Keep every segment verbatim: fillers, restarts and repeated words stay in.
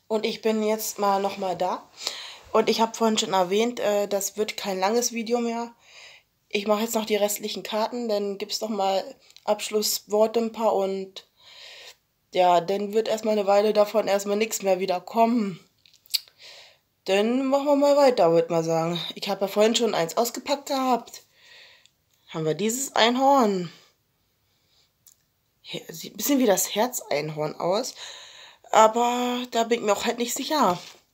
Und ich bin jetzt mal nochmal da. Und ich habe vorhin schon erwähnt, äh, das wird kein langes Video mehr. Ich mache jetzt noch die restlichen Karten, dann gibt es nochmal Abschlussworte ein paar und ja, dann wird erstmal eine Weile davon erstmal nichts mehr wieder kommen. Dann machen wir mal weiter, würde man sagen. Ich habe ja vorhin schon eins ausgepackt gehabt. Haben wir dieses Einhorn. Sieht ein bisschen wie das Herzeinhorn aus, aber da bin ich mir auch halt nicht sicher.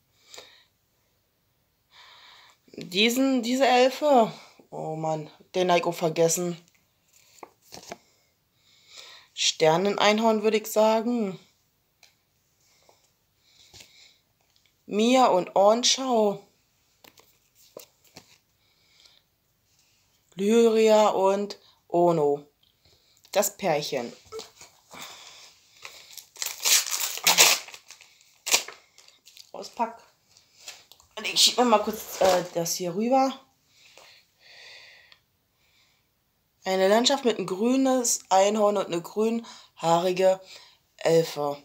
Diesen, diese Elfe. Oh Mann, den habe ich auch vergessen. Sterneneinhorn würde ich sagen. Mia und Ornschau. Lyria und Ono. Das Pärchen. Auspack. Und ich schiebe mir mal kurz äh, das hier rüber. Eine Landschaft mit ein grünes Einhorn und eine grünhaarige Elfe.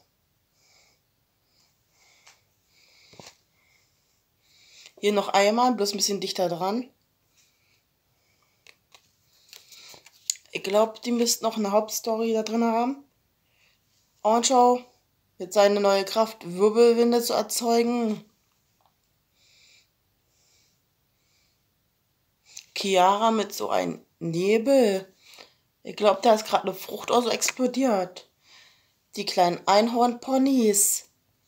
Hier noch einmal, bloß ein bisschen dichter dran. Ich glaube, die müssten noch eine Hauptstory da drin haben. Ornschau mit seiner neue Kraft, Wirbelwinde zu erzeugen. Chiara mit so einem Nebel. Ich glaube, da ist gerade eine Frucht oder so explodiert. Die kleinen Einhornponys.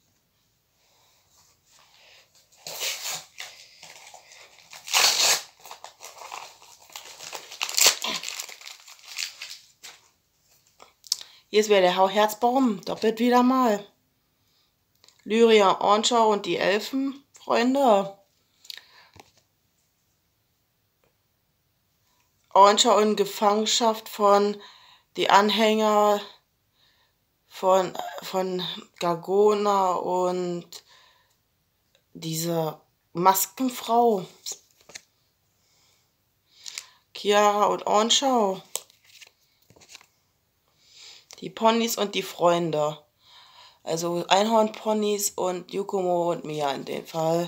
Hier ist wieder der Herzbaum, doppelt wieder mal. Lyria, Ornschau und die Elfen, Freunde. Ornschau in Gefangenschaft von die Anhänger von, von Gargona und diese Maskenfrau. Chiara und Ornschau. Die Ponys und die Freunde. Also Einhornponys und Yukumo und Mia in dem Fall.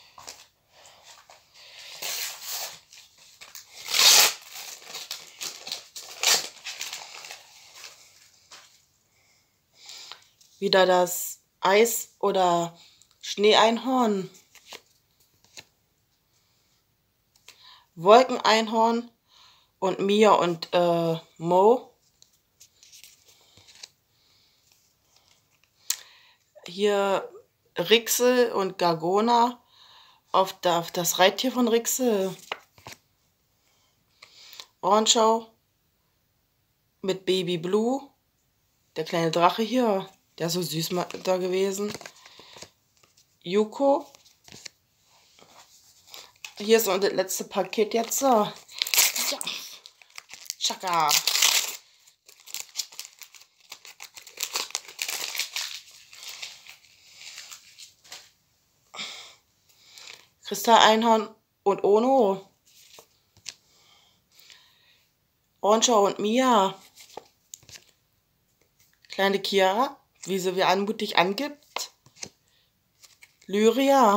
Wieder das Eis- oder Schneeeinhorn. Wolkeneinhorn und Mia und äh, Mo. Hier Rixel und Gargona auf, da, auf das Reittier von Rixel. Ornschau mit Baby Blue. Der kleine Drache hier. Der ist so süß da gewesen. Yuko. Hier ist das letzte Paket jetzt. So. Ja. Chaka. Kristalleinhorn und Ono. Ornschau und Mia. Kleine Chiara, wie sie wie anmutig angibt. Lyria.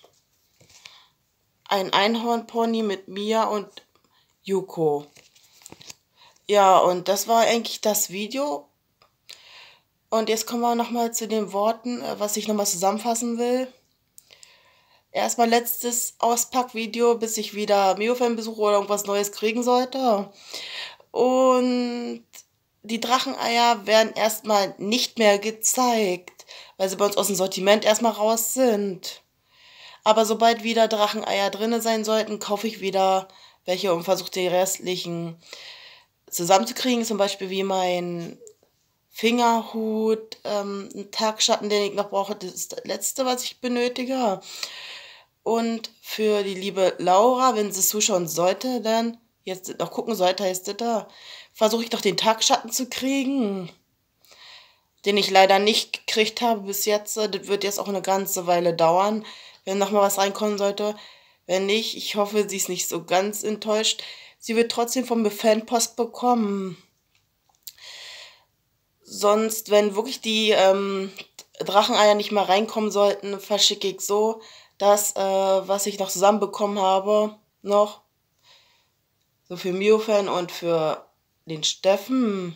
Ein Einhornpony mit Mia und Yuko. Ja, und das war eigentlich das Video. Und jetzt kommen wir nochmal zu den Worten, was ich nochmal zusammenfassen will. Erstmal letztes Auspackvideo, bis ich wieder Mio-Fan besuche oder irgendwas Neues kriegen sollte. Und die Dracheneier werden erstmal nicht mehr gezeigt, weil sie bei uns aus dem Sortiment erstmal raus sind. Aber sobald wieder Dracheneier drin sein sollten, kaufe ich wieder welche und versuche die restlichen zusammenzukriegen. Zum Beispiel wie mein Fingerhut, ähm, ein Tagschatten, den ich noch brauche. Das ist das letzte, was ich benötige. Und für die liebe Laura, wenn sie zuschauen sollte, dann jetzt noch gucken sollte, heißt das da, versuche ich noch den Tagschatten zu kriegen, den ich leider nicht gekriegt habe bis jetzt. Das wird jetzt auch eine ganze Weile dauern, wenn noch mal was reinkommen sollte. Wenn nicht, ich hoffe, sie ist nicht so ganz enttäuscht. Sie wird trotzdem von mir Fanpost bekommen. Sonst, wenn wirklich die ähm, Dracheneier nicht mal reinkommen sollten, verschicke ich so das, äh, was ich noch zusammenbekommen habe, noch. So für Mio-Fan und für den Steffen.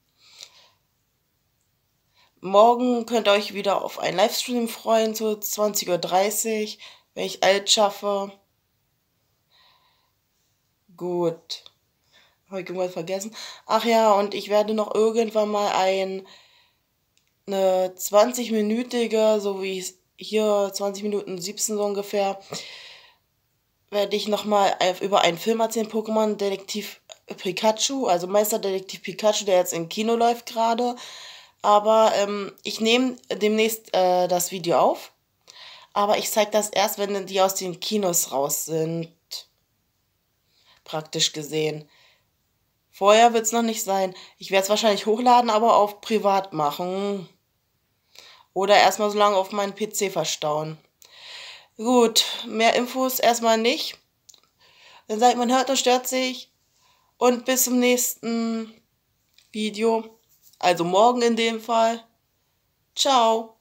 Morgen könnt ihr euch wieder auf einen Livestream freuen, so zwanzig Uhr dreißig, wenn ich alt schaffe. Gut. Habe ich irgendwas vergessen? Ach ja, und ich werde noch irgendwann mal ein, eine zwanzig-minütige, so wie es hier zwanzig Minuten siebzehn so ungefähr, werde ich nochmal über einen Film erzählen, Pokémon Detektiv Pikachu, also Meisterdetektiv Pikachu, der jetzt im Kino läuft gerade. Aber ähm, ich nehme demnächst äh, das Video auf. Aber ich zeige das erst, wenn die aus den Kinos raus sind. Praktisch gesehen. Vorher wird es noch nicht sein. Ich werde es wahrscheinlich hochladen, aber auf privat machen. Oder erstmal so lange auf meinen P C verstauen. Gut, mehr Infos erstmal nicht. Dann sagt man, hört und stört sich. Und bis zum nächsten Video. Also morgen in dem Fall. Ciao.